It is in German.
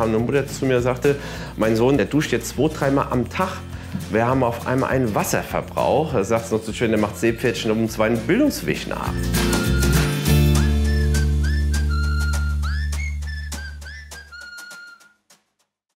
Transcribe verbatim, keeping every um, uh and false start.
kam eine Mutter zu mir und sagte, mein Sohn, der duscht jetzt zwei, dreimal am Tag. Wir haben auf einmal einen Wasserverbrauch. Er sagt es noch so schön, der macht Seepferdchen um zwei Bildungsweg nach.